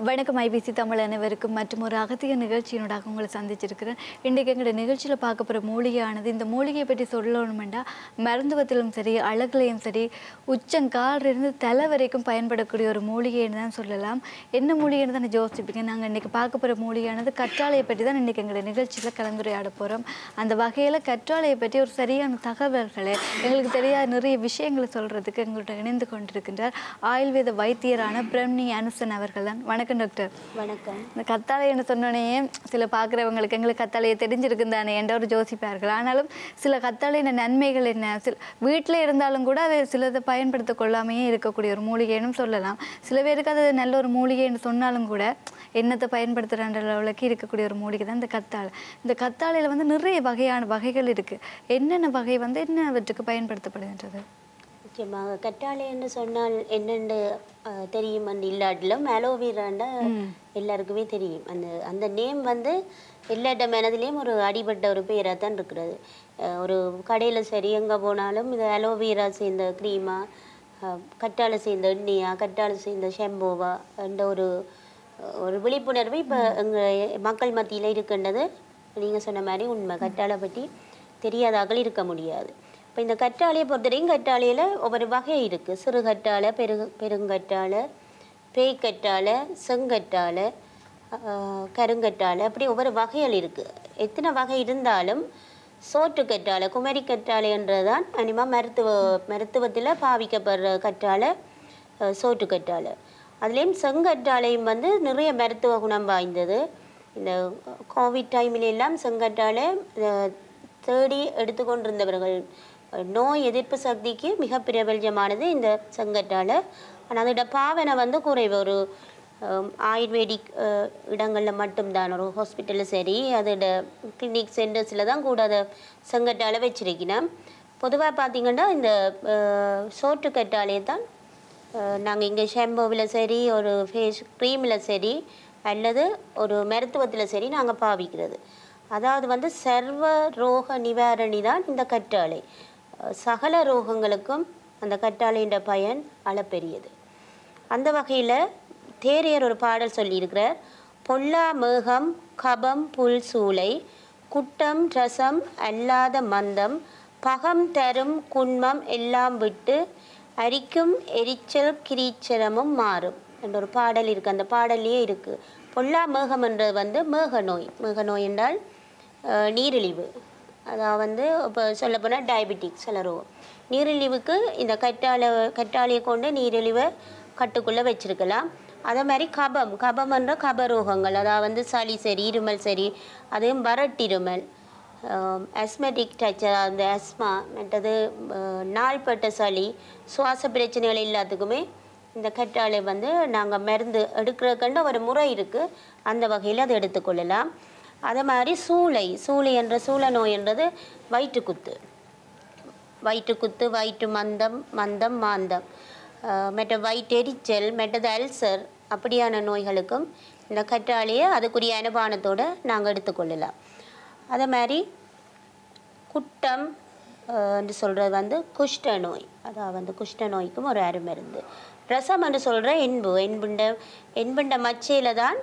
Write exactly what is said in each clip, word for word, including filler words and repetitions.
வணக்கம் ஐபிசி தமிழ் அனைவருக்கும் மற்றும் ஒரு அகத்திய நிகழ்ச்சியினூடாக உங்களை சந்திச்சிருக்கிறேன். இன்றைக்கு எங்களுடைய நிகழ்ச்சியில் பார்க்க போகிற மூலிகையானது, இந்த மூலிகையை பற்றி சொல்லணுமெண்டா மருந்துவத்திலும் சரி அழகுலையும் சரி உச்சங்காலிலிருந்து தலை வரைக்கும் பயன்படக்கூடிய ஒரு மூலிகைன்னு தான் சொல்லலாம். என்ன மூலிகைன்னு தான் யோசிப்பீங்க. நாங்கள் இன்றைக்கி பார்க்க போகிற மூலிகையானது கற்றாழையை பற்றி தான் இன்றைக்கி எங்களுடைய நிகழ்ச்சியில் கலந்துரையாட போகிறோம். அந்த வகையில் கற்றாழையை பற்றி ஒரு சரியான தகவல்களை எங்களுக்கு தெரியாத நிறைய விஷயங்களை சொல்கிறதுக்கு எங்கள்கிட்ட இணைந்து கொண்டிருக்கின்றார் ஆயுர்வேத வைத்தியரான பிரம்னி அனுசன் அவர்கள் தான். வணக்கம் டாக்டர். வணக்கம். இந்த கத்தாழைன்னு சொன்னோடனே சில பார்க்குறவங்களுக்கு எங்களுக்கு கத்தாழையை தெரிஞ்சிருக்கும் தானே என்ற ஒரு யோசிப்பார்கள். ஆனாலும் சில கத்தாழையின் நன்மைகள் என்ன, சில வீட்டில் இருந்தாலும் கூட அதை சிலதை பயன்படுத்த கொள்ளாமையே இருக்கக்கூடிய ஒரு மூலிகைன்னு சொல்லலாம். சில பேருக்கு அது நல்ல ஒரு மூலிகைன்னு சொன்னாலும் கூட என்னத்தை பயன்படுத்துகிற அளவுக்கு இருக்கக்கூடிய ஒரு மூலிகை தான் இந்த கத்தாழை. இந்த கத்தாழையில் வந்து நிறைய வகையான வகைகள் இருக்குது. என்னென்ன வகை வந்து என்னவற்றுக்கு பயன்படுத்தப்படுகின்றது? முக்கியமாக கற்றாழை என்று சொன்னால் என்னென்று தெரியும். அந்த இல்லாட்டிலும் அலோவேராண்ட எல்லாருக்குமே தெரியும். அந்த அந்த நேம் வந்து எல்லாட்ட மனதிலையும் ஒரு அடிபட்ட ஒரு பேராக தான் இருக்கிறது. ஒரு கடையில் சரி எங்கே போனாலும் இது அலோவேரா சேர்ந்த க்ரீமா, கற்றாழை சேர்ந்த எண்ணெயா, கற்றாழை சேர்ந்த ஷெம்போவா என்ற ஒரு ஒரு விழிப்புணர்வு இப்போ எங்கள் மக்கள் மத்தியில் இருக்கின்றது. நீங்கள் சொன்ன மாதிரி உண்மை. கற்றாழை பற்றி தெரியாதாக்கள் இருக்க முடியாது. இப்போ இந்த கற்றாழையை பொறுத்தவரைக்கும் கற்றாழையில் ஒவ்வொரு வகை இருக்குது. சிறு கற்றாழை, பெரு பெருங்கற்றாழை, பேய்கற்றாழை, செங்கற்றாழை, கருங்கற்றாழை, அப்படி ஒவ்வொரு வகைகள் இருக்குது. எத்தனை வகை இருந்தாலும் சோற்று கற்றாழை, குமரி கற்றாழை என்றதான் அனிமா மருத்துவ மருத்துவத்தில் பாவிக்கப்படுற கற்றாழை சோற்று கற்றாழை. அதுலேயும் செங்கற்றாழையும் வந்து நிறைய மருத்துவ குணம் வாய்ந்தது. இந்த கோவிட் டைமில் எல்லாம் செங்கற்றாழை தேடி எடுத்துக்கொண்டிருந்தவர்கள். நோய் எதிர்ப்பு சக்திக்கு மிக பிரபலமானது இந்த செங்கற்றாழை. ஆனால் அதோட பாவனை வந்து குறைவு. ஒரு ஆயுர்வேதிக் இடங்களில் மட்டும்தான், ஒரு ஹாஸ்பிட்டலில் சரி அதோட கிளினிக் சென்டர்ஸில் தான் கூட அதை செங்கற்றாழை வச்சிருக்கணும். பொதுவாக பார்த்திங்கன்னா இந்த சோற்று கற்றாழையை தான் நாங்கள் இங்கே ஷாம்போவில் சரி ஒரு ஃபேஸ் க்ரீமில் சரி அல்லது ஒரு மருத்துவத்தில் சரி நாங்கள் பாவிக்கிறது. அதாவது வந்து சர்வ ரோக நிவாரணி தான் இந்த கற்றாழை. சகல ரோகங்களுக்கும் அந்த கற்றாழைன்ற பயன் அளப்பெரியது. அந்த வகையில் தேரையர் ஒரு பாடல் சொல்லியிருக்கிறார். பொல்லா மேகம் கபம் புல் சூளை குட்டம் ரசம் அல்லாத மந்தம் பகம் தரும் குன்மம் எல்லாம் விட்டு அரிக்கும் எரிச்சல் கிரீச்சரமும் மாறும் என்ற ஒரு பாடல் இருக்குது. அந்த பாடல்லையே இருக்குது. பொல்லா மேகம் என்றது வந்து மேக நோய். மேக நோய் என்றால் நீரிழிவு. அதாவது வந்து இப்போ சொல்லப்போனால் டயபெட்டிக்ஸ் சிலரும் நீரிழிவுக்கு இந்த கற்றாழை கற்றாழையை கொண்டு நீரிழிவை கட்டுக்குள்ளே வச்சுருக்கலாம். அதே மாதிரி கபம் கபம் என்ற கபரோகங்கள், அதாவது வந்து சளி சரி இருமல் சரி, அதுவும் வறட்டிருமல், அஸ்மெட்டிக் டச், அந்த அஸ்மா, மற்றது நாள்பட்ட சளி, சுவாச பிரச்சனைகள் எல்லாத்துக்குமே இந்த கற்றாழை வந்து நாங்கள் மருந்து எடுக்கிறதுக்கண்டு ஒரு முறை இருக்குது. அந்த வகையில் அதை எடுத்துக்கொள்ளலாம். அதே மாதிரி சூளை சூளை என்ற சூளை நோய் என்றது வயிற்றுக்குத்து வயிற்றுக்குத்து வயிற்று மந்தம் மந்தம் மாந்தம், மற்ற வயிற்றெரிச்சல், மற்றது அல்சர், அப்படியான நோய்களுக்கும் இந்த கற்றாழையை அதுக்குரிய அனுபானத்தோடு நாங்கள் எடுத்துக்கொள்ளலாம். அதே மாதிரி குட்டம் என்று சொல்கிறது வந்து குஷ்ட நோய். அதாவது வந்து குஷ்ட நோய்க்கும் ஒரு அருமருந்து. ரசம் என்று சொல்கிற என்பு என்புண்ட என்புண்ட மச்சையில் தான்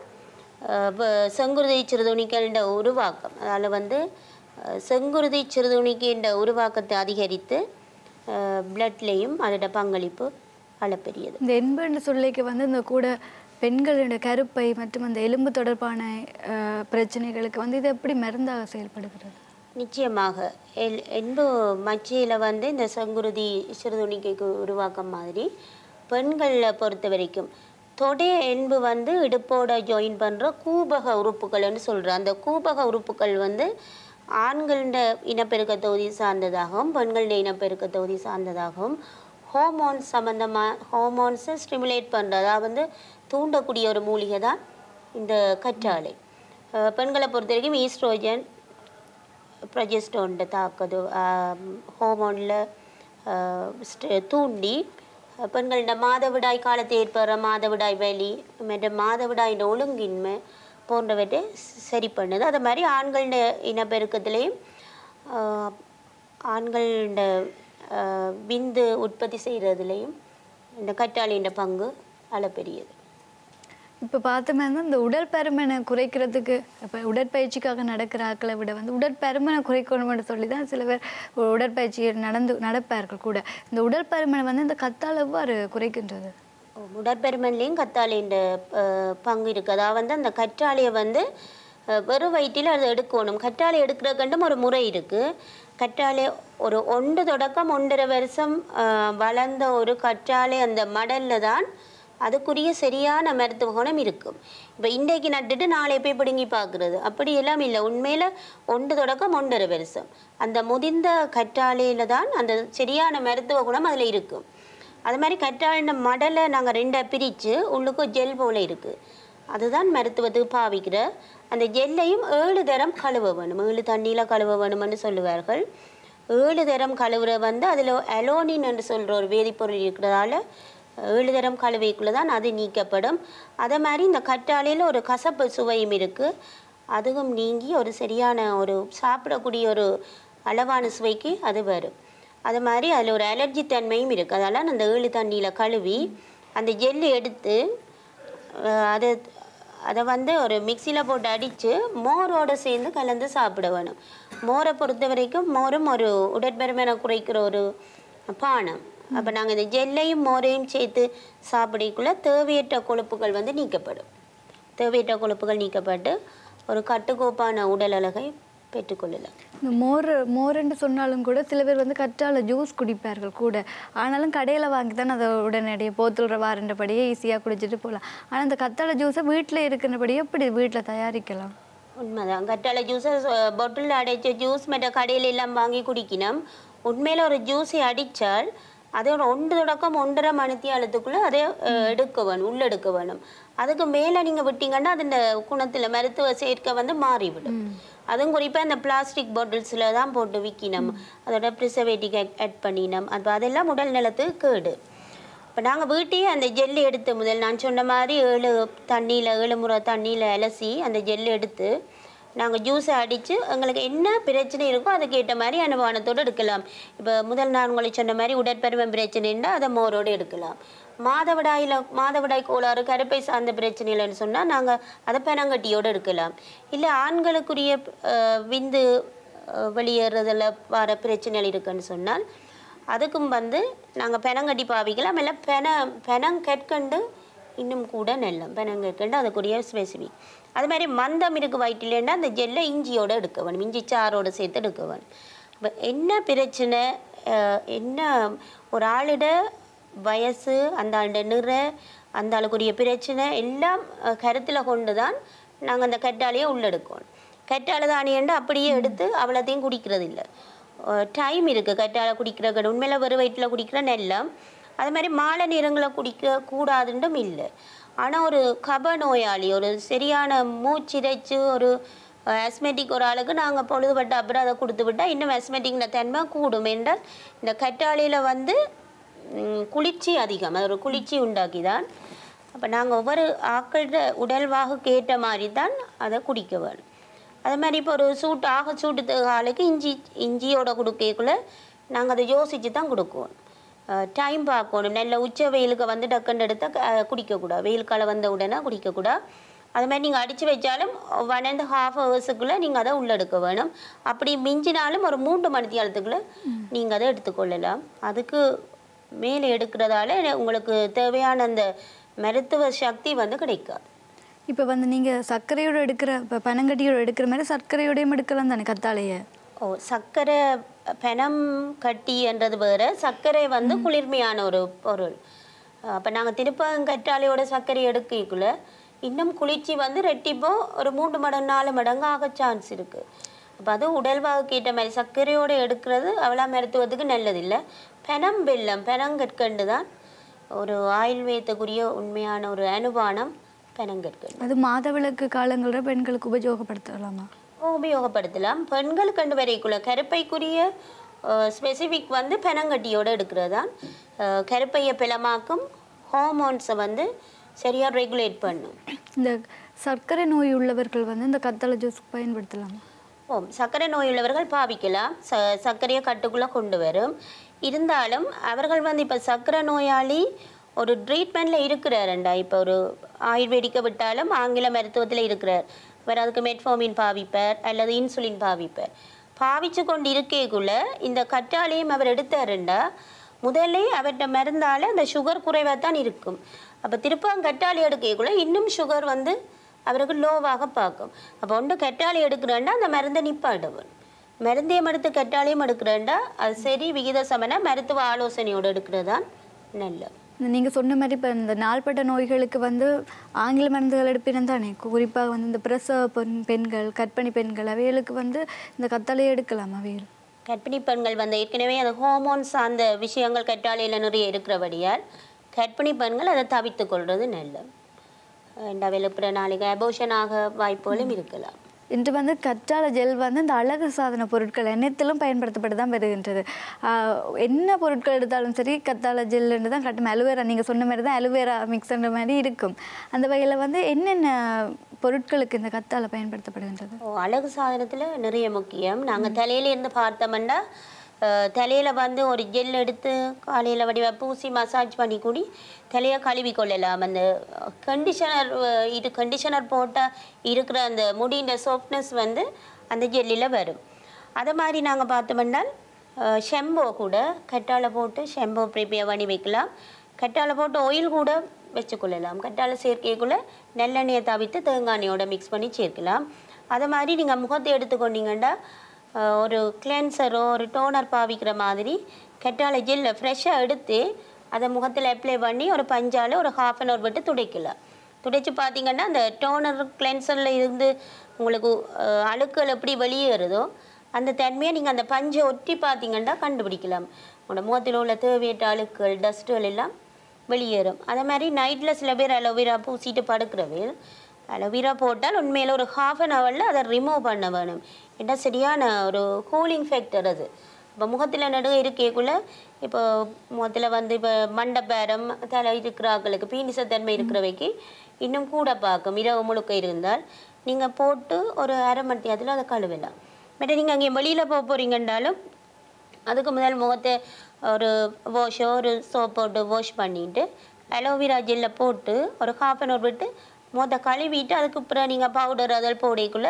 செங்குருதி சிறுதுணிக்கின்ற உருவாக்கம். அதில் வந்து செங்குருதி சிறுதுணிக்கின்ற உருவாக்கத்தை அதிகரித்து பிளட்லேயும் அதோட பங்களிப்பு அளப்பெரியது. இந்த என்புன்னு சொல்லிக்கு வந்து இந்த கூட பெண்களுடைய கருப்பை மற்றும் அந்த எலும்பு தொடர்பான பிரச்சனைகளுக்கு வந்து இது எப்படி மருந்தாக செயல்படுகிறது? நிச்சயமாக எல் என்பு மச்சையில் வந்து இந்த செங்குருதி சிறுதுணிக்கைக்கு உருவாக்கம் மாதிரி பெண்களை பொறுத்த வரைக்கும் தொடை என்பு வந்து இடுப்போட ஜாயின் பண்ணுற கூபக உறுப்புகள்னு சொல்கிறோம். அந்த கூபக உறுப்புகள் வந்து ஆண்கள இனப்பெருக்க தொகுதி சார்ந்ததாகவும் பெண்கள இனப்பெருக்க தொகுதி சார்ந்ததாகவும் ஹோமோன்ஸ் சம்மந்தமாக ஹோமோன்ஸை ஸ்டிமுலேட் பண்ணுறதா வந்து தூண்டக்கூடிய ஒரு மூலிகை தான் இந்த கற்றாழை. பெண்களை பொறுத்த வரைக்கும் ஈஸ்ட்ரோஜன் ப்ரொஜெஸ்டோன்ட தாக்குது ஹோமோனில் தூண்டி பெண்களோட மாதவிடாய் காலத்தை ஏற்படுற மாதவிடாய் வலி மற்ற மாதவிடாயின் ஒழுங்கின்மை போன்றவற்றை சரி பண்ணுது. அது மாதிரி ஆண்களோட இனப்பெருக்கத்திலையும் ஆண்களோட விந்து உற்பத்தி செய்கிறதுலையும் இந்த கற்றாழையின் பங்கு அளப்பெரியது. இப்போ பார்த்தோம்னா இந்த உடல் பருமனை குறைக்கிறதுக்கு இப்போ உடற்பயிற்சிக்காக நடக்கிற ஆக்களை விட வந்து உடற்பருமனை குறைக்கணும்னு சொல்லி தான் சில பேர் உடற்பயிற்சி நடந்து நடப்பார்கள் கூட. இந்த உடல் பருமனை வந்து இந்த கத்தாழை எவ்வாறு குறைக்கின்றது? உடற்பருமன்லேயும் கத்தாழைன்ற பங்கு இருக்குது. அதாவது வந்து அந்த கற்றாழையை வந்து வெறும் வயிற்றில் அதை எடுக்கணும். கற்றாழை எடுக்கிறதுக்கண்டும் ஒரு முறை இருக்குது. கற்றாழை ஒரு ஒன்று தொடக்கம் ஒன்றரை வருஷம் வளர்ந்த ஒரு கற்றாழை அந்த மடலில் தான் அதுக்குரிய சரியான மருத்துவ குணம் இருக்கும். இப்போ இன்றைக்கு நட்டுட்டு நாளை போய் பிடுங்கி பார்க்குறது அப்படி எல்லாம் இல்லை. உண்மையில் ஒன்று தொடக்கம் ஒன்றரை வருஷம் அந்த முதிர்ந்த கற்றாழையில் தான் அந்த சரியான மருத்துவ குணம் அதில் இருக்கும். அது மாதிரி கற்றாழைன மடலை நாங்கள் ரெண்டாக பிரித்து உள்ளுக்கு ஜெல் போல் இருக்குது. அதுதான் மருத்துவத்துக்கு பாவிக்கிற. அந்த ஜெல்லையும் ஏழு தரம் கழுவ வேணும். ஏழு தண்ணியில் கழுவ வேணும்னு சொல்லுவார்கள். ஏழு தரம் கழுவுற வந்து அதில் அலோனின் என்று சொல்கிற ஒரு வேதிப்பொருள் இருக்கிறதால ஏழு தரம் கழுவைக்குள்ளே தான் அது நீக்கப்படும். அதே மாதிரி இந்த கற்றாழையில் ஒரு கசப்பு சுவையும் இருக்குது. அதுவும் நீங்கி ஒரு சரியான ஒரு சாப்பிடக்கூடிய ஒரு அளவான சுவைக்கு அது வரும். அது மாதிரி அதில் ஒரு அலர்ஜி தன்மையும் இருக்குது. அதனால் அந்த ஏழு தண்ணியில் கழுவி அந்த ஜெல்லு எடுத்து அது அதை வந்து ஒரு மிக்சியில் போட்டு அடித்து மோரோடு சேர்ந்து கலந்து சாப்பிட வேணும். மோரை பொறுத்த வரைக்கும் மோரும் ஒரு உடற்பருமனை குறைக்கிற ஒரு பானம். அப்போ நாங்கள் இந்த ஜெல்லையும் மோரையும் சேர்த்து சாப்பிடக்குள்ள தேவையற்ற கொழுப்புகள் வந்து நீக்கப்படும். தேவையற்ற கொழுப்புகள் நீக்கப்பட்டு ஒரு கட்டுக்கோப்பான உடல் அழகை பெற்றுக்கொள்ளலாம். இந்த மோர் மோர்ன்னு சொன்னாலும் கூட சில பேர் வந்து கற்றாழை ஜூஸ் குடிப்பார்கள் கூட. ஆனாலும் கடையில் வாங்கி தான் அதை உடனடியே போத்துள்ற வாரண்டபடியே ஈஸியாக குடிச்சிட்டு போகலாம். ஆனால் இந்த கற்றாழை ஜூஸை வீட்டில் இருக்கிறபடியே எப்படி வீட்டில் தயாரிக்கலாம்? உண்மைதான். கற்றாழை ஜூஸை பொட்டில் அடைச்ச ஜூஸ் மற்ற கடையில் எல்லாம் வாங்கி குடிக்கணும். உண்மையில் ஒரு ஜூஸை அடித்தால் அதோட ஒன்று தொடக்கம் ஒன்றரை மணித்தியாலத்துக்குள்ளே அதை எடுக்க வேணும், உள்ளெடுக்க வேணும். அதுக்கு மேலே நீங்கள் விட்டீங்கன்னா அந்த குணத்தில் மருத்துவ சேர்க்கை வந்து மாறிவிடும். அதுவும் குறிப்பாக அந்த பிளாஸ்டிக் பாட்டில்ஸில் தான் போட்டு விற்கினோம். அதோட ப்ரிசர்வேட்டிவ் ஆட் பண்ணினோம். அப்போ அதெல்லாம் உடல் நலத்துக்கு கேடு. இப்போ நாங்கள் வீட்டையே அந்த ஜெல்லு எடுத்து முதல் நான் சொன்ன மாதிரி ஏழு தண்ணியில் ஏழு முறை தண்ணியில் அலசி அந்த ஜெல்லு எடுத்து நாங்கள் ஜூஸை அடித்து எங்களுக்கு என்ன பிரச்சனை இருக்கோ அதுக்கேற்ற மாதிரி அனுபவத்தோடு எடுக்கலாம். இப்போ முதல் நான் உங்களுக்கு சொன்ன மாதிரி உடற்பருமன் பிரச்சனைன்னா அதை மோரோடு எடுக்கலாம். மாதவிடாயில் மாதவிடாய் கோளாறு கருப்பை சார்ந்த பிரச்சனை இல்லைன்னு சொன்னால் நாங்கள் அதை பெனங்கட்டியோடு எடுக்கலாம். இல்லை ஆண்களுக்குரிய விந்து வெளியேறதில் வர பிரச்சனைகள் இருக்குன்னு சொன்னால் அதுக்கும் வந்து நாங்கள் பெனங்கட்டி பாவிக்கலாம். இல்லை பென பெனங்கற்கண்டு இன்னும் கூட நெல்லம் பெனங்கற்கண்டு அதுக்குரிய ஸ்பெசிஃபிக். அது மாதிரி மந்தம் இருக்கு வயிற்றிலேன்னா அந்த ஜெல்லை இஞ்சியோடு எடுக்க வேணும், இஞ்சி சாரோடு சேர்த்து எடுக்க வேணும். இப்போ என்ன பிரச்சனை, என்ன ஒரு ஆளிட வயசு, அந்த ஆளுடைய நிற, அந்த ஆளுக்குரிய பிரச்சனை எல்லாம் கருத்தில் கொண்டு தான் நாங்கள் அந்த கற்றாழையை உள்ளெடுக்கணும். கற்றாழை தானியண்டு அப்படியே எடுத்து அவ்வளோத்தையும் குடிக்கிறது இல்லை. டைம் இருக்குது கற்றாழை குடிக்கிற. உண்மையில் வெறும் வயிற்றில் குடிக்கிற நெல்லம். அது மாதிரி மாலை நேரங்களை குடிக்க கூடாதுன்றும் இல்லை. ஆனால் ஒரு கப நோயாளி, ஒரு சரியான மூச்சிறைச்சு, ஒரு ஆஸ்மெட்டிக் ஒரு ஆளுக்கு நாங்கள் பொழுதுபட்ட அப்புறம் அதை கொடுத்து விட்டால் இன்னும் ஆஸ்மெட்டிக்ன தன்மை கூடும் என்றால் இந்த கற்றாழையில் வந்து குளிர்ச்சி அதிகம், அது ஒரு குளிர்ச்சி உண்டாக்கி தான். அப்போ நாங்கள் ஒவ்வொரு ஆக்களோட உடல்வாகுக்கு ஏற்ற மாதிரி தான் அதை குடிக்க வேணும். அது மாதிரி இப்போ ஒரு சூட்டு ஆக சூட்டு ஆளுக்கு இஞ்சி இஞ்சியோட கொடுக்கக்குள்ளே நாங்கள் அதை யோசித்து தான் கொடுக்குவோம். டைம் பார்க்கணும். நல்ல உச்ச வெயிலுக்கு வந்து டக்குன்னு எடுத்தால் குடிக்கக்கூடாது, வெயில் காலம் வந்த உடனே குடிக்கக்கூடாது. அது மாதிரி நீங்கள் அடித்து வச்சாலும் ஒன் அண்ட் ஹாஃப் ஹவர்ஸுக்குள்ளே நீங்கள் அதை உள்ளெடுக்க வேணும். அப்படி மிஞ்சினாலும் ஒரு மூன்று மணித்தியாலத்துக்குள்ளே நீங்கள் அதை எடுத்துக்கொள்ளலாம். அதுக்கு மேலே எடுக்கிறதால உங்களுக்கு தேவையான அந்த மருத்துவ சக்தி வந்து கிடைக்காது. இப்போ வந்து நீங்கள் சர்க்கரையோடு எடுக்கிற, இப்போ பனங்கட்டியோடு எடுக்கிற மாதிரி சர்க்கரையோடையும் எடுக்கலாம் தானே கத்தாழையை? ஓ, சர்க்கரை பெனம் கட்டி என்றது வேறு, சர்க்கரை வந்து குளிர்மையான ஒரு பொருள். அப்போ நாங்கள் திருப்பம் கற்றாழையோட சர்க்கரை எடுக்கக்குள்ள இன்னும் குளிர்ச்சி வந்து ரெட்டிப்போ ஒரு மூன்று மடங்கு நாலு மடங்கு ஆக சான்ஸ் இருக்குது. அப்போ அது உடல்வாகுக்கு ஏற்ற மாதிரி சர்க்கரையோடு எடுக்கிறது அவ்வளோ மருத்துவத்துக்கு நல்லதில்லை. பெனம் வெல்லம் பெனங்கற்கண்டு தான் ஒரு ஆயுர்வேதத்துக்குரிய உண்மையான ஒரு அனுபானம் பெனங்கற்கண்டு. அது மாதவிலக்கு காலங்களில் பெண்களுக்கு உபயோகப்படுத்தலாமா? உபயோகப்படுத்தலாம். பெண்கள் கண்டு வரைக்குள்ள கருப்பைக்குரிய ஸ்பெசிஃபிக் வந்து பெனங்கட்டியோடு எடுக்கிறது தான் கருப்பையை பிளமாக்கும், ஹார்மோன்ஸை வந்து சரியாக ரெகுலேட் பண்ணும். இந்த சர்க்கரை நோய் உள்ளவர்கள் வந்து இந்த கத்தாழை ஜூஸ் பயன்படுத்தலாமா? ஓ, சர்க்கரை நோய் உள்ளவர்கள் பாவிக்கலாம். ச சர்க்கரையை கட்டுக்குள்ளே கொண்டு வரும். இருந்தாலும் அவர்கள் வந்து இப்போ சர்க்கரை நோயாளி ஒரு ட்ரீட்மெண்ட்டில் இருக்கிறாருண்டா. இப்போ ஒரு ஆயுர்வேதிக்க விட்டாலும் ஆங்கில மருத்துவத்தில் இருக்கிறார். வேறு அதுக்கு மெட்ஃபார்மின் பாவிப்பார் அல்லது இன்சுலின் பாவிப்பார். பாவிச்சு கொண்டு இருக்கேக்குள்ள இந்த கற்றாழையும் அவர் எடுத்தாருண்டா முதல்ல அவர்கிட்ட மருந்தால் அந்த சுகர் குறைவாக தான் இருக்கும். அப்போ திருப்பம் கற்றாழை எடுக்கக்குள்ள இன்னும் சுகர் வந்து அவருக்கு லோவாக பார்க்கும். அப்போ ஒன்று கற்றாழை எடுக்கிறேன்டா அந்த மருந்தை நிப்பாடுவன். மருந்தையும் எடுத்து கற்றாழையும் எடுக்கிறேன்டா அது சரி விகித சமன மருத்துவ ஆலோசனையோடு எடுக்கிறது தான் நல்லது. நீங்கள் சொன்ன மாதிரி இப்போ இந்த நாள்பட்ட நோய்களுக்கு வந்து ஆங்கில மருந்துகள் எடுப்பினம் தானே, குறிப்பாக வந்து இந்த பிரசவ பெண் பெண்கள் கர்ப்பிணி பெண்கள் அவைகளுக்கு வந்து இந்த கத்தாழையை எடுக்கலாம். அவைகள் கர்ப்பிணி பெண்கள் வந்து ஏற்கனவே அந்த ஹார்மோன்ஸ் அந்த விஷயங்கள் கற்றாழையில் நிறைய இருக்கிறபடியால் கர்ப்பிணி பெண்கள் அதை தவிர்த்து கொள்வது நல்லது. அவைகளுக்கு நாளைக்கு அபோஷன் ஆக வாய்ப்புகளும் இருக்கலாம். இன்று வந்து கற்றாழை ஜெல் வந்து இந்த அழகு சாதன பொருட்கள் அனைத்திலும் பயன்படுத்தப்பட்டு தான் வருகின்றது. என்ன பொருட்கள் எடுத்தாலும் சரி கற்றாழை ஜெல்லுன்னு தான் கட்டும். அலுவேரா நீங்கள் சொன்ன மாதிரி தான் அலுவேரா மிக்ஸ்ன்ற மாதிரி இருக்கும். அந்த வகையில் வந்து என்னென்ன பொருட்களுக்கு இந்த கற்றாழை பயன்படுத்தப்படுகின்றது? ஓ அழகு சாதனத்தில் நிறைய முக்கியம். நாங்கள் தலையிலேருந்து பார்த்தோம்னா தலையில் வந்து ஒரு ஜெல் எடுத்து காலையில் வடிவ பூசி மசாஜ் பண்ணி கூடி தலையை கழுவி கொள்ளலாம். அந்த கண்டிஷனர் இது கண்டிஷனர் போட்டால் இருக்கிற அந்த முடியின் சாஃப்ட்னஸ் வந்து அந்த ஜெல்லில் வரும். அதை மாதிரி நாங்கள் பார்த்தோம்னா ஷெம்போ கூட கற்றாழை போட்டு ஷெம்போ ப்ரிப்பேர் பண்ணி வைக்கலாம். கற்றாழை போட்டு ஆயில் கூட வச்சுக்கொள்ளலாம். கற்றாழை சேர்க்கைக்குள்ளே நல்லெண்ணெயை தவிர்த்து தேங்காய் எண்ணெயோட மிக்ஸ் பண்ணி சேர்க்கலாம். அதை மாதிரி நீங்கள் முகத்தை எடுத்துக்கொண்டீங்கன்னா ஒரு கிளென்சரோ ஒரு டோனர் பாவிக்கிற மாதிரி கற்றாழை ஜெல்லை ஃப்ரெஷ்ஷாக எடுத்து அதை முகத்தில் அப்ளை பண்ணி ஒரு பஞ்சால் ஒரு ஹாஃப் அன் ஹவர் விட்டு துடைக்கலாம். துடைச்சி பார்த்தீங்கன்னா அந்த டோனர் கிளென்சரில் இருந்து உங்களுக்கு அழுக்குகள் எப்படி வெளியேறுதோ அந்த தன்மையை நீங்கள் அந்த பஞ்சை ஒட்டி பார்த்தீங்கன்னா கண்டுபிடிக்கலாம். உங்களோட முகத்தில் உள்ள தேவையற்ற அழுக்குகள் டஸ்ட்டுகள் எல்லாம் வெளியேறும். அதே மாதிரி நைட்டில் சில பேர் அலோவேரா பூசிட்டு படுக்கிறவே அலோவேரா போட்டால் உண்மையில் ஒரு ஹாஃப் அன் ஹவரில் அதை ரிமூவ் பண்ண வேணும். ஏன்னா சரியான ஒரு கூலிங் ஃபேக்டர் அது. இப்போ முகத்தில் நடுவே இருக்கக்குள்ளே இப்போ முகத்தில் வந்து இப்போ மண்டப்பேரம் தலை இருக்கிறாக்களுக்கு பீனிசத்தன்மை இருக்கிறவைக்கு இன்னும் கூட பார்க்கும். இரவு முழுக்க இருந்தால் நீங்கள் போட்டு ஒரு அரை மணி நேரத்தில் அதை கழுவலாம். பட் நீங்கள் அங்கே வெளியில் போக போகிறீங்கன்றாலும் அதுக்கு முதல் முகத்தை ஒரு வாஷோ ஒரு சோப் போட்டு வாஷ் பண்ணிவிட்டு அலோவேரா ஜெல்லை போட்டு ஒரு ஹாஃப் அன் ஹவர் விட்டு முகத்தை கழுவிட்டு அதுக்கப்புறம் நீங்கள் பவுடர் அதில் போடக்குள்ளே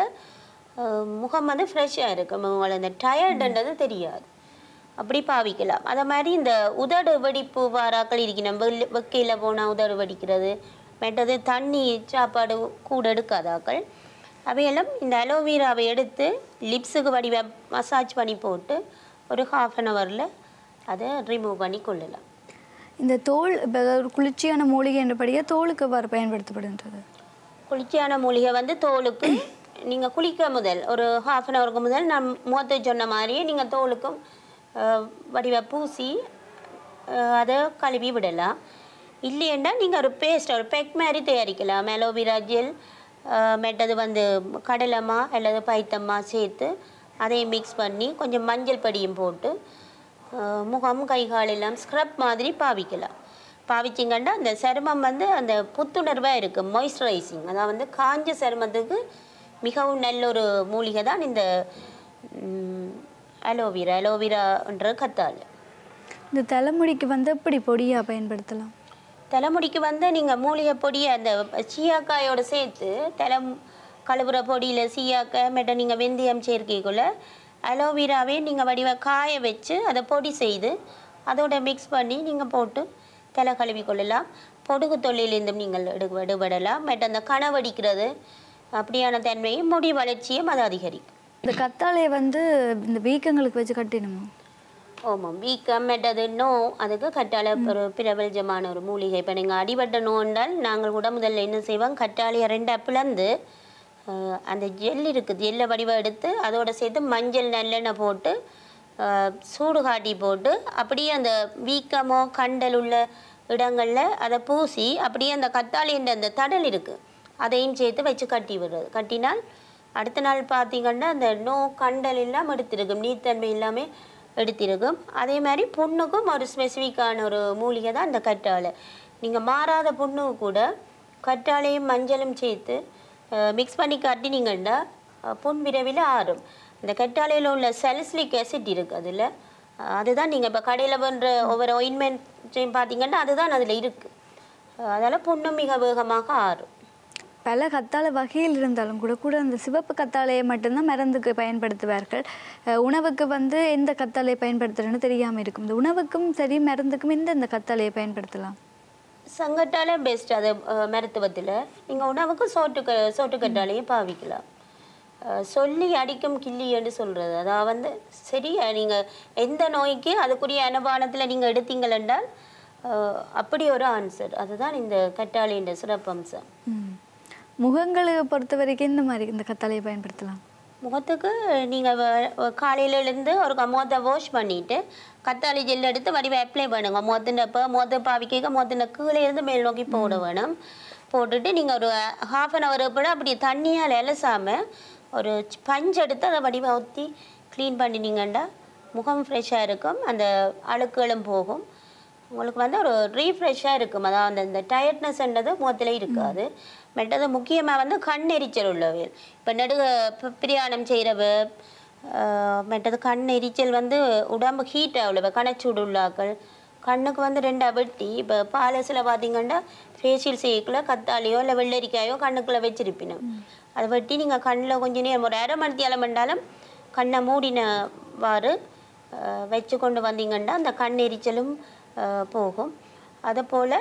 முகம் வந்து ஃப்ரெஷ்ஷாக இருக்கும். உங்களை இந்த டயர்டுன்றது தெரியாது. அப்படி பாவிக்கலாம். அதை மாதிரி இந்த உதடு வெடிப்பு வாராக்கள் இருக்கணும். வெள் வெக்கையில் போனால் உதடு வெடிக்கிறது, மற்றது தண்ணி சாப்பாடு கூட எடுக்காதாக்கள் அவையெல்லாம் இந்த அலோவேராவை எடுத்து லிப்ஸுக்கு வடிவ மசாஜ் பண்ணி போட்டு ஒரு ஹாஃப் அன் ஹவரில் அதை ரிமூவ் பண்ணி கொள்ளலாம். இந்த தோல் இப்போ ஒரு குளிர்ச்சியான மூலிகை என்றபடியே தோலுக்கு எவ்வாறு பயன்படுத்தப்படுகின்றது? குளிர்ச்சியான மூலிகை வந்து தோலுக்கு நீங்கள் குளிக்க முதல் ஒரு ஹாஃப் அன் ஹவருக்கு முதல் நான் முகத்தை சொன்ன மாதிரியே நீங்கள் தோலுக்கும் வடிவ பூசி அதை கழுவி விடலாம். இல்லைன்னா நீங்கள் ஒரு பேஸ்ட் ஒரு பெக் மாதிரி தயாரிக்கலாம். அலோவேரா ஜெல் மெட்டது வந்து கடலைமா அல்லது பைத்தம்மா சேர்த்து அதை மிக்ஸ் பண்ணி கொஞ்சம் மஞ்சள் படியும் போட்டு முகம் கைகால் எல்லாம் ஸ்க்ரப் மாதிரி பாவிக்கலாம். பாவிச்சிங்கன்னா அந்த சருமம் வந்து அந்த புத்துணர்வாக இருக்குது, மாய்ஸ்சரைசிங். அதாவது வந்து காஞ்ச சருமத்துக்கு மிகவும் நல்ல ஒரு மூலிகை தான் இந்த அலோவேரா அலோவேரான்ற கத்தாழை. இந்த தலைமுடிக்கு வந்து எப்படி பொடியாக பயன்படுத்தலாம்? தலைமுடிக்கு வந்து நீங்கள் மூலிகை பொடியை அந்த சீயாக்காயோடு சேர்த்து தலை கழுவுற பொடியில் சீயாக்காய் மெட்ட நீங்கள் வெந்தயம் சேர்க்கைக்குள்ள அலோவேராவே நீங்கள் வடிவ காய வச்சு அதை பொடி செய்து அதோட மிக்ஸ் பண்ணி நீங்கள் போட்டு தலை கழுவி கொள்ளலாம். பொடுகு தொல்லையிலேருந்தும் நீங்கள் எடு எடுபடலாம். மெட்ட அந்த கனவடிக்கிறது அப்படியான தன்மையும் முடி வளர்ச்சியும் அது அதிகரிக்கும். இந்த கத்தாழையை வந்து இந்த வீக்கங்களுக்கு வச்சு கட்டினுமோ? ஆமாம், வீக்கம் மெட்டது நோ அதுக்கு கற்றாழை ஒரு பிரபலஜமான ஒரு மூலிகை. இப்போ நீங்கள் அடிபட்ட நோண்டால் நாங்கள் கூட முதல்ல என்ன செய்வோம், கற்றாழையை ரெண்டாக பிளந்து அந்த ஜெல் இருக்குது ஜெல்லை வடிவம் எடுத்து அதோட சேர்த்து மஞ்சள் நல்லெண்ணெய் போட்டு சூடு காட்டி போட்டு அப்படியே அந்த வீக்கமோ கண்டல் உள்ள இடங்களில் அதை பூசி அப்படியே அந்த கத்தாழைன்ற அந்த தடல் இருக்குது அதையும் சேர்த்து வச்சு கட்டி விடுறது. கட்டினால் அடுத்த நாள் பார்த்திங்கன்னா அந்த நோ கண்டல் இல்லாமல் எடுத்திருக்கும், நீர்த்தன்மை இல்லாமல் எடுத்திருக்கும். அதே மாதிரி புண்ணுக்கும் ஒரு ஸ்பெசிஃபிக்கான ஒரு மூலிகை தான் இந்த கற்றாழை. நீங்கள் மாறாத புண்ணுக்கு கூட கற்றாழையும் மஞ்சளும் சேர்த்து மிக்ஸ் பண்ணி காட்டினீங்கன்னா புண் விரைவில் ஆறும். இந்த கற்றாழையில் உள்ள சலிசிலிக் ஆசிட் இருக்குது அதில், அதுதான் நீங்கள் இப்போ கடையில் பண்ணுற ஒவ்வொரு ஆயின்மெண்ட்டையும் பார்த்தீங்கன்னா அதுதான் அதில் இருக்குது. அதால் புண்ணு மிக வேகமாக ஆறும். பல கத்தாழை வகையில் இருந்தாலும் கூட கூட அந்த சிவப்பு கத்தாழையை மட்டும்தான் மருந்துக்கு பயன்படுத்துவார்கள். உணவுக்கு வந்து எந்த கத்தாழையை பயன்படுத்துறேன்னு தெரியாமல் இருக்கும். இந்த உணவுக்கும் சரி மருந்துக்கும் எந்த இந்த கத்தாழையை பயன்படுத்தலாம்? சங்கட்டாலே பெஸ்ட் அது மருத்துவத்தில். நீங்கள் உணவுக்கு சோட்டு க சோட்டு கட்டாலையும் பாவிக்கலாம். சொல்லி அடிக்கும் கிள்ளி என்று சொல்கிறது அதாவது வந்து சரியா நீங்கள் எந்த நோய்க்கு அதுக்குரிய அனுபானத்தில் நீங்கள் எடுத்தீங்களென்றால் அப்படி ஒரு ஆன்சர். அதுதான் இந்த கத்தாழையின் சிறப்பம்சம். முகங்களை பொறுத்த வரைக்கும் இந்த மாதிரி இந்த கத்தாழையை பயன்படுத்தலாம். முகத்துக்கு நீங்கள் காலையில் எழுந்து ஒரு முகத்தை வாஷ் பண்ணிவிட்டு கத்தாழை ஜெல் எடுத்து வடிவை அப்ளை பண்ணுங்க. முகத்துனப்போ முகத்தை பாவிக்க முகத்தின கீழே இருந்து மேல் நோக்கி போட வேணும். போட்டுட்டு நீங்கள் ஒரு ஹாஃப் அன் ஹவர் கூட அப்படி தண்ணியால் இலசாமல் ஒரு பஞ்சு எடுத்து அதை வடிவை ஊற்றி க்ளீன் பண்ணினீங்கன்னா முகம் ஃப்ரெஷ்ஷாக இருக்கும். அந்த அழுக்குகளும் போகும். உங்களுக்கு வந்து ஒரு ரீஃப்ரெஷ்ஷாக இருக்கும். அதாவது அந்த இந்த டயர்ட்னஸ்ன்றது முகத்தில் இருக்காது. மெட்டது முக்கியமாக வந்து கண் எரிச்சல் உள்ளவர்கள் இப்போ நடுக பிரயாணம் செய்கிறவ மெட்டது கண் எரிச்சல் வந்து உடம்பு ஹீட் ஆகலவ கணச்சூடு உள்ளாக்கள் கண்ணுக்கு வந்து ரெண்டாக வெட்டி இப்போ பாலஸில் பார்த்தீங்கன்னா ஃபேஷியல் செய்யக்குள்ள கத்தாலையோ இல்லை வெள்ளரிக்காயோ கண்ணுக்குள்ளே வச்சிருப்பினோம். அதை வெட்டி நீங்கள் கண்ணில் கொஞ்சம் நேரம் ஒரு அரை மணித்தியாலம் பண்ணாலும் கண்ணை மூடினவாறு வச்சு கொண்டு வந்தீங்கன்னா அந்த கண் எரிச்சலும் போகும். அதை போல்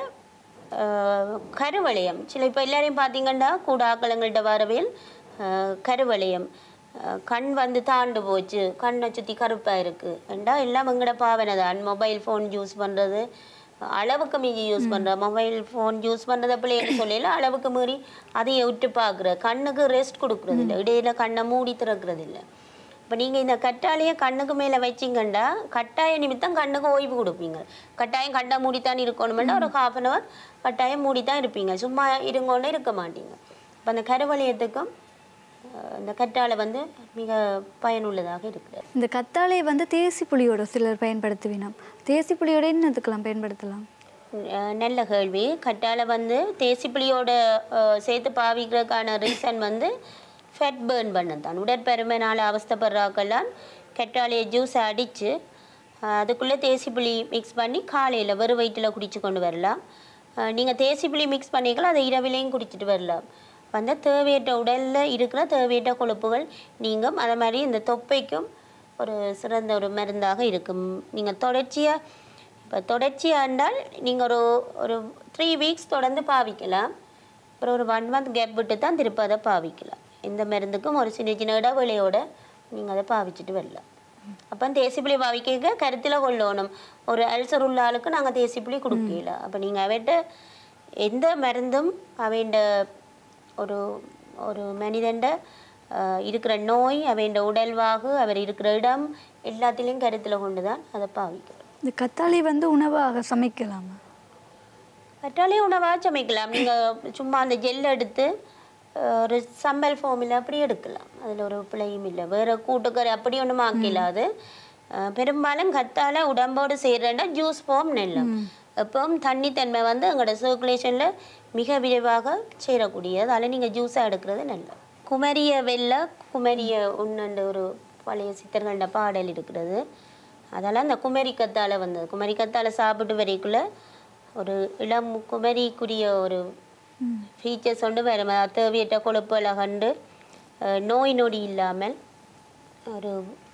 கருவளையம் சில இப்போ எல்லாரையும் பார்த்தீங்கன்னா கூட ஆக்களங்கள்கிட்ட வரவையில் கருவளையம் கண் வந்து தாண்டு போச்சு கண்ணை சுற்றி கருப்பாக இருக்குது ஏண்டா எல்லாம் எங்கட பாவனை தான். மொபைல் ஃபோன் யூஸ் பண்ணுறது அளவுக்கு மீறி யூஸ் பண்ணுற மொபைல் ஃபோன் யூஸ் பண்ணுறதை பிள்ளைன்னு சொல்லல அளவுக்கு மீறி அதையை விட்டு பார்க்குற கண்ணுக்கு ரெஸ்ட் கொடுக்குறது இல்லை. இடையில கண்ணை மூடி திறக்கிறது இல்லை. இப்போ நீங்கள் இந்த கட்டாழையை கண்ணுக்கு மேலே வச்சிங்கன்னா கட்டாய நிமித்தம் கண்ணுக்கு ஓய்வு கொடுப்பீங்க. கட்டாயம் கண்ணை மூடித்தான் இருக்கணுமெண்டா ஒரு ஹாஃப் அன் ஹவர் கட்டாயம் மூடித்தான் இருப்பீங்க. சும்மா இருங்கன்னு இருக்க மாட்டீங்க. இப்போ அந்த கருவளையத்துக்கும் இந்த கத்தாழை வந்து மிக பயனுள்ளதாக இருக்குது. இந்த கத்தாழையை வந்து தேசி புளியோட சிலர் பயன்படுத்துவினோம். தேசி புளியோட என்னத்துக்கெல்லாம் பயன்படுத்தலாம்? நல்ல கேள்வி. கத்தாழை வந்து தேசி புளியோட சேர்த்து பாவிக்கிறதுக்கான ரீசன் வந்து ஃபேட் பேர்ன் பண்ணத்தான். உடற்பருமனால் அவஸ்தைப்படுறாக்கெல்லாம் கத்தாழையை ஜூஸை அடித்து அதுக்குள்ளே தேசி புளி மிக்ஸ் பண்ணி காலையில் வெறும் வயிற்றில் குடிச்சு கொண்டு வரலாம். நீங்கள் தேசி புளி மிக்ஸ் பண்ணிக்கலாம் அதை இரவிலையும் குடிச்சிட்டு வரலாம். வந்து தேவையற்ற உடலில் இருக்கிற தேவையற்ற கொழுப்புகள் நீங்கும். அதே மாதிரி இந்த தொப்பைக்கும் ஒரு சிறந்த ஒரு மருந்தாக இருக்கும். நீங்கள் தொடர்ச்சியாக இப்போ தொடர்ச்சியாக இருந்தால் நீங்கள் ஒரு ஒரு த்ரீ வீக்ஸ் தொடர்ந்து பாவிக்கலாம். அப்புறம் ஒரு ஒன் மந்த் கேப் விட்டு தான் திருப்ப அதை பாவிக்கலாம். இந்த மருந்துக்கும் ஒரு சின்ன சின்ன இடைவெளியோட நீங்கள் அதை பாவிச்சுட்டு வரலாம். அப்போ தேசிப்புளி பாவிக்க கருத்தில் கொள்ளணும். ஒரு அல்சர் உள்ள ஆளுக்கு நாங்கள் தேசிப்புளி கொடுக்கல. அப்போ நீங்கள் அவைட்ட எந்த மருந்தும் அவைண்ட ஒரு ஒரு மனிதண்ட இருக்கிற நோய் அவைண்ட உடல்வாகு அவர் இருக்கிற இடம் எல்லாத்திலையும் கருத்தில் கொண்டு தான் அதை பாவிக்கிறோம். இந்த கத்தாழை வந்து உணவாக சமைக்கலாமா? கத்தாழை உணவாக சமைக்கலாம். நீங்கள் சும்மா அந்த ஜெல் எடுத்து ஒரு சம்பல் ஃபார்மில் அப்படி எடுக்கலாம். அதில் ஒரு பிழையும் இல்லை. வேறு கூட்டுக்கறி அப்படி ஒன்றும் ஆக்கிலாது. பெரும்பாலும் கத்தாழை உடம்போடு செய்கிறேன்னா ஜூஸ் ஃபார்ம் நெல்லம் எப்பவும் தண்ணித்தன்மை வந்து எங்களோட சர்க்குலேஷனில் மிக விரைவாக சேரக்கூடியது. அதில் நீங்கள் ஜூஸாக எடுக்கிறது நல்லது. குமரிய வெள்ள குமரிய உண்ணண்டு ஒரு பழைய சித்தர்கள பாடல் இருக்கிறது. அதெல்லாம் அந்த குமரி கத்தாழை வந்தது. குமரி கத்தாழை சாப்பிட்டு வரைக்குள்ள ஒரு இளம் குமரிக்குரிய ஒரு ஃபீச்சர்ஸ் ஒன்று வேறு தேவையற்ற கொழுப்புகளை கண்டு நோய் நொடி இல்லாமல் ஒரு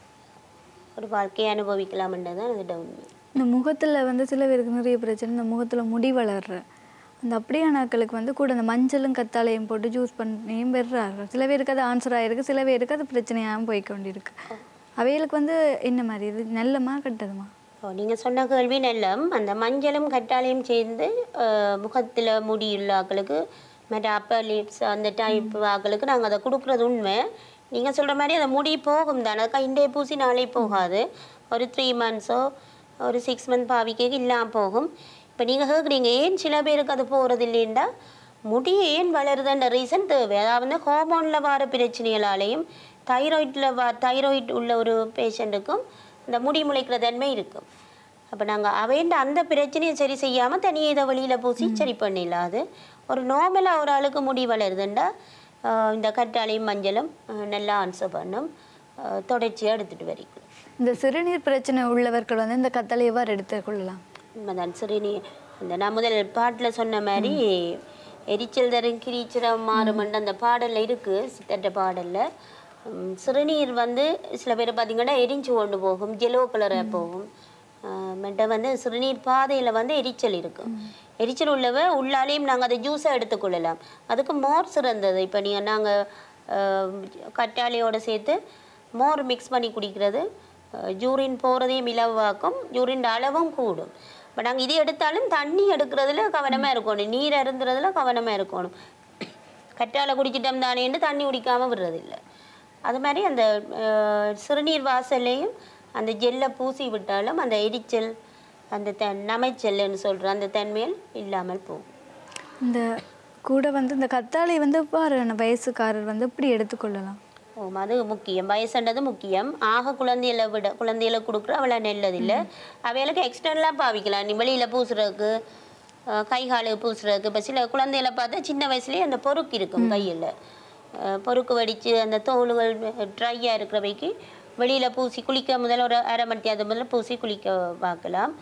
ஒரு வாழ்க்கையை அனுபவிக்கலாம்ன்றது தான் அது உண்மை. இந்த முகத்தில் வந்து சில பேருக்கு நிறைய பிரச்சனை. இந்த முகத்தில் முடி வளர்ற அந்த அப்படியானாக்களுக்கு வந்து கூட இந்த மஞ்சளும் கத்தாழையும் போட்டு ஜூஸ் பண்ணியும் பெறார்கள். சில பேருக்கு அது ஆன்சராக இருக்குது, சில பேருக்கு அது பிரச்சனையாகவும் போய்கொண்டிருக்கு. அவைகளுக்கு வந்து என்ன மாதிரி இது நல்லமா கட்டதுமா? ஓ நீங்கள் சொன்ன கேள்வி நல்லம். அந்த மஞ்சளும் கத்தாழையும் சேர்ந்து முகத்தில் முடி உள்ள ஆக்களுக்கு மற்ற அப்பர் லிப்ஸ் அந்த டைப் ஆக்களுக்கு நாங்கள் அதை கொடுக்குறது உண்மை. நீங்கள் சொல்கிற மாதிரி அதை முடி போகும் தானே. அதுக்காக இன்றைய பூசி நாளே போகாது. ஒரு த்ரீ மந்த்ஸோ ஒரு சிக்ஸ் மந்த் பாவிக்க இல்லாமல் போகும். இப்போ நீங்கள் கேட்குறீங்க ஏன் சில பேருக்கு அது போகிறது இல்லைண்டா முடி ஏன் வளருதுன்ற ரீசன் தேவை. அதாவது ஹார்மோனில் வர பிரச்சனைகளாலேயும் தைராய்டில் வ தைராய்டு உள்ள ஒரு பேஷண்ட்டுக்கும் இந்த முடி முளைக்கிற தன்மை இருக்கும். அப்போ நாங்கள் அவைண்ட அந்த பிரச்சனையை சரி செய்யாமல் தனியாக இதை வெளியில் பூசி சரி பண்ணிடலாது. ஒரு நார்மலாக ஒரு ஆளுக்கு முடி வளருதுண்டா இந்த கற்றாழையும் மஞ்சளும் நல்லா ஆன்சர் பண்ணும். தொடர்ச்சியாக எடுத்துகிட்டு வரைக்கும் இந்த சிறுநீர் பிரச்சனை உள்ளவர்கள் வந்து இந்த கத்தாழை எவ்வாறு எடுத்துக்கொள்ளலாம்? உண்மைதான். சிறுநீர் இந்த நான் முதல் பாட்டில் சொன்ன மாதிரி எரிச்சல் தரும் கிரீச்சரம் மாறுமண்டு அந்த பாடலில் இருக்குது, சித்தட்ட பாடலில். சிறுநீர் வந்து சில பேர் பார்த்திங்கன்னா எரிஞ்சு கொண்டு போகும், ஜெலோ கலராக போகும். மெட்ட வந்து சிறுநீர் பாதையில் வந்து எரிச்சல் இருக்கும். எரிச்சல் உள்ளவ உள்ளாலேயும் நாங்கள் அதை ஜூஸாக எடுத்துக்கொள்ளலாம். அதுக்கு மோர் சிறந்தது. இப்போ நீங்கள் நாங்கள் கற்றாழையோடு சேர்த்து மோர் மிக்ஸ் பண்ணி குடிக்கிறது யூரின் போகிறதையும் இலவாக்கும், யூரின் அளவும் கூடும். இப்போ நாங்கள் இது எடுத்தாலும் தண்ணி எடுக்கிறதுல கவனமாக இருக்கணும், நீர் அருந்துறதுல கவனமாக இருக்கணும். கற்றாழை குடிச்சிட்டோம் தானேன்னு தண்ணி குடிக்காமல் விடுறதில்லை. அது மாதிரி அந்த சிறுநீர் வாசல்லையும் அந்த ஜெல்லை பூசி விட்டாலும் அந்த எரிச்சல் அந்த த நமைச்சல்னு சொல்கிற அந்த தன்மையில் இல்லாமல் போகும். இந்த கூட வந்து இந்த கத்தாழை வந்து பாருங்க வயசுக்காரர் வந்து இப்படி எடுத்துக்கொள்ளலாம். ஓ, அது முக்கியம், வயசுன்றது முக்கியம். ஆக குழந்தைகளை விட குழந்தைகளை கொடுக்குற அவ்வளோ நல்லதில்லை. அவைகளுக்கு எக்ஸ்டர்னலாக பாவிக்கலாம், நீ வெளியில் பூசுறதுக்கு கை காலுக்கு பூசுறதுக்கு. இப்போ சில குழந்தைகளை பார்த்தா சின்ன வயசுலேயே அந்த பொறுக்கு இருக்கும் கையில், பொறுக்கு வடித்து அந்த தோல்கள் ட்ரையாக இருக்கிறவைக்கு வெளியில் பூசி குளிக்க முதல்ல ஒரு அரை மணி அது முதல்ல பூசி குளிக்க பார்க்கலாம்.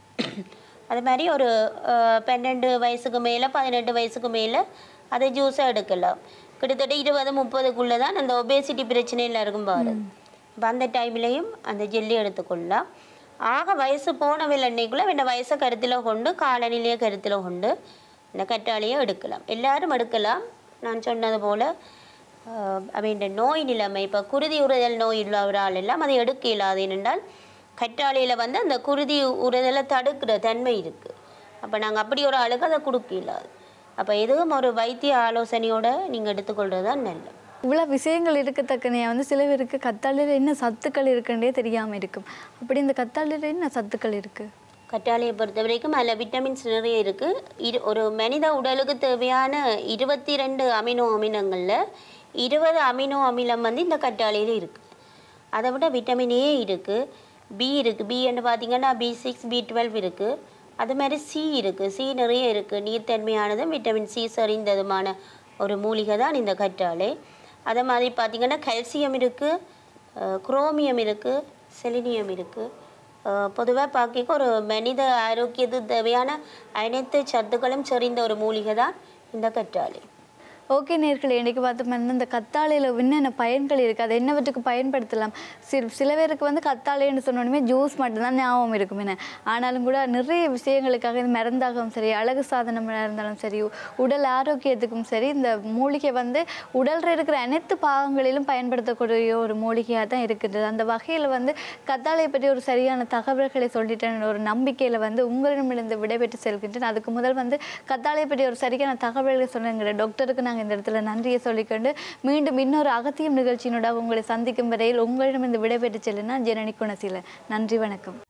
அது மாதிரி ஒரு பன்னெண்டு வயசுக்கு மேலே பதினெட்டு வயசுக்கு மேலே அதை ஜூஸாக எடுக்கலாம். கிட்டத்தட்ட இருபது முப்பதுக்குள்ளே தான் அந்த ஒபேசிட்டி பிரச்சனையில் இருக்கும் பாரு. இப்போ அந்த டைம்லேயும் அந்த ஜெல்லி எடுத்துக்கொள்ளலாம். ஆக வயசு போனவில்லை அன்னைக்குள்ளே இந்த வயசை கருத்தில் கொண்டு காலநிலையை கருத்தில் கொண்டு இந்த கற்றாழையை எடுக்கலாம். எல்லாரும் எடுக்கலாம். நான் சொன்னது போல் அப்படின்ற நோய் நிலைமை, இப்போ குருதி உறுதல் நோய் உள்ளவரால் எல்லாம் அதை எடுக்க இல்லாது. ஏனென்றால் கற்றாழையில் வந்து அந்த குருதி உறுதலை தடுக்கிற தன்மை இருக்குது. அப்போ நாங்கள் அப்படி ஒரு ஆளுக்கு அதை கொடுக்க இல்லாது. அப்போ எதுவும் ஒரு வைத்திய ஆலோசனையோடு நீங்கள் எடுத்துக்கொள்கிறது தான் நல்லது. இவ்வளோ விஷயங்கள் இருக்கத்தக்கனையாக வந்து சில பேருக்கு கத்தாழையில் என்ன சத்துக்கள் இருக்குன்றே தெரியாமல் இருக்கும். அப்படி இந்த கத்தாழையில் என்ன சத்துக்கள் இருக்குது? கற்றாழையை பொறுத்த வரைக்கும் அதில் விட்டமின்ஸ் நிறைய இருக்குது. இரு ஒரு மனித உடலுக்கு தேவையான இருபத்தி ரெண்டு அமினோ அமிலங்களில் இருபது அமினோ அமிலம் வந்து இந்த கற்றாழையில் இருக்குது. அதை விட விட்டமின் ஏ இருக்குது, பி இருக்குது. பி என்று பார்த்திங்கன்னா பி சிக்ஸ் பி டுவெல் இருக்குது. அது மாதிரி சி இருக்குது, சி நிறைய இருக்குது. நீர்த்தன்மையானதும் விட்டமின் சி சரிந்ததுமான ஒரு மூலிகை தான் இந்த கற்றாழை. அதே மாதிரி பார்த்திங்கன்னா கால்சியம் இருக்குது, குரோமியம் இருக்குது, செலினியம் இருக்குது. பொதுவாக பார்க்க ஒரு மனித ஆரோக்கியத்துக்கு தேவையான அனைத்து சத்துக்களும் செறிந்த ஒரு மூலிகை தான் இந்த கற்றாழை. ஓகே நேயர்களே, இன்றைக்கி பார்த்தோம்னா இந்த கத்தாழையில் என்னென்ன பயன்கள் இருக்குது, அதை என்னவற்றுக்கு பயன்படுத்தலாம். சில சில பேருக்கு வந்து கத்தாழைன்னு சொன்னோடனே ஜூஸ் மட்டும்தான் ஞாபகம் இருக்கும் என்ன. ஆனாலும் கூட நிறைய விஷயங்களுக்காக இந்த மருந்தாகவும் சரி, அழகு சாதனமாக இருந்தாலும் சரி, உடல் ஆரோக்கியத்துக்கும் சரி, இந்த மூலிகை வந்து உடலில் இருக்கிற அனைத்து பாகங்களிலும் பயன்படுத்தக்கூடிய ஒரு மூலிகையாக தான் இருக்குது. அந்த வகையில் வந்து கத்தாழையை பற்றி ஒரு சரியான தகவல்களை சொல்லிட்டேன் ஒரு நம்பிக்கையில் வந்து உங்களிடமிருந்து விடைபெற்று செல்கின்றேன். அதுக்கு முதல் வந்து கத்தாழையை பற்றி ஒரு சரியான தகவல்களை சொன்னேங்கிற டாக்டருக்கு நான் இந்த இடத்துல நன்றியை சொல்லிக்கொண்டு மீண்டும் இன்னொரு அகத்தியம் நிகழ்ச்சியினோட உங்களை சந்திக்கும் வரையில் உங்களிடம் இந்த விடைபெற்று செல்லுனா ஜெனனி குணசீலன். நன்றி, வணக்கம்.